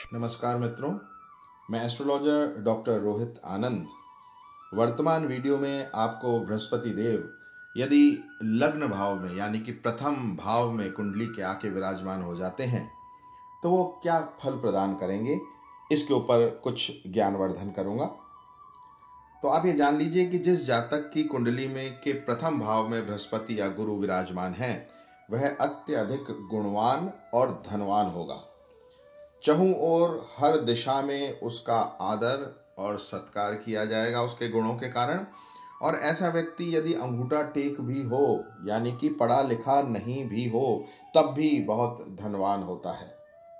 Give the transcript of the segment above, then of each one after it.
नमस्कार मित्रों, मैं एस्ट्रोलॉजर डॉक्टर रोहित आनंद। वर्तमान वीडियो में आपको बृहस्पति देव यदि लग्न भाव में यानी कि प्रथम भाव में कुंडली के आके विराजमान हो जाते हैं तो वो क्या फल प्रदान करेंगे, इसके ऊपर कुछ ज्ञानवर्धन करूंगा। तो आप ये जान लीजिए कि जिस जातक की कुंडली में के प्रथम भाव में बृहस्पति या गुरु विराजमान है वह अत्यधिक गुणवान और धनवान होगा। चहुं ओर हर दिशा में उसका आदर और सत्कार किया जाएगा उसके गुणों के कारण। और ऐसा व्यक्ति यदि अंगूठा टेक भी हो यानी कि पढ़ा लिखा नहीं भी हो तब भी बहुत धनवान होता है।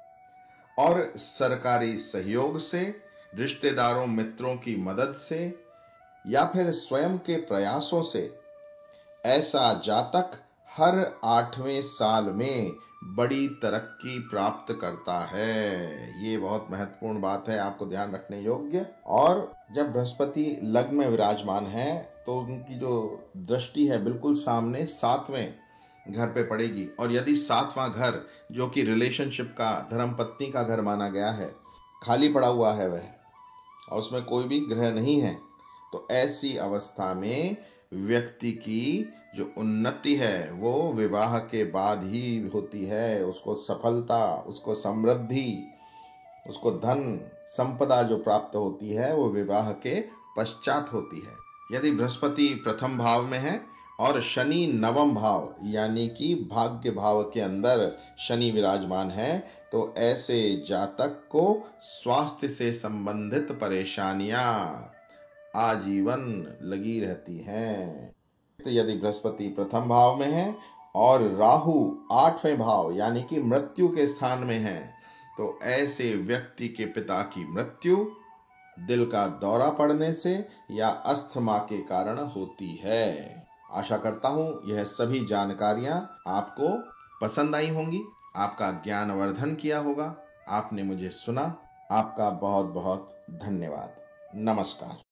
और सरकारी सहयोग से, रिश्तेदारों मित्रों की मदद से या फिर स्वयं के प्रयासों से ऐसा जातक हर 8वें साल में बड़ी तरक्की प्राप्त करता है। ये बहुत महत्वपूर्ण बात है, आपको ध्यान रखने योग्य। और जब बृहस्पति लग्न में विराजमान है तो उनकी जो दृष्टि है बिल्कुल सामने 7वें घर पे पड़ेगी। और यदि 7वां घर जो कि रिलेशनशिप का, धर्मपत्नी का घर माना गया है, खाली पड़ा हुआ है वह और उसमें कोई भी ग्रह नहीं है, तो ऐसी अवस्था में व्यक्ति की जो उन्नति है वो विवाह के बाद ही होती है। उसको सफलता, उसको समृद्धि, उसको धन संपदा जो प्राप्त होती है वो विवाह के पश्चात होती है। यदि बृहस्पति प्रथम भाव में है और शनि नवम भाव यानी कि भाग्य भाव के अंदर शनि विराजमान है तो ऐसे जातक को स्वास्थ्य से संबंधित परेशानियां आजीवन लगी रहती हैं। तो यदि बृहस्पति प्रथम भाव में है और राहु 8वें भाव यानी कि मृत्यु के स्थान में है तो ऐसे व्यक्ति के पिता की मृत्यु दिल का दौरा पड़ने से या अस्थमा के कारण होती है। आशा करता हूं यह सभी जानकारियां आपको पसंद आई होंगी, आपका ज्ञानवर्धन किया होगा। आपने मुझे सुना, आपका बहुत बहुत धन्यवाद। नमस्कार।